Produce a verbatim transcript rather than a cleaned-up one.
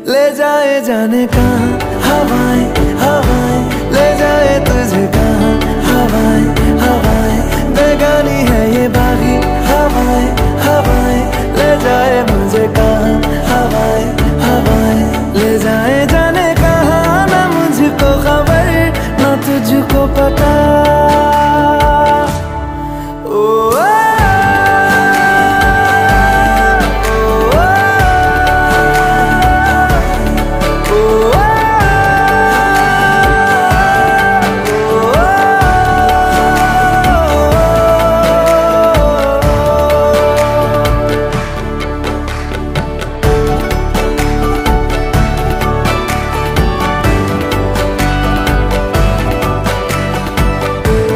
ले जाए जाने कहाँ हवाएं हवाएं, ले जाए तुझे कहाँ हवाएं हवाएं, बेगानी है ये बागी हवाएं हवाएं, ले जाए मुझे कहाँ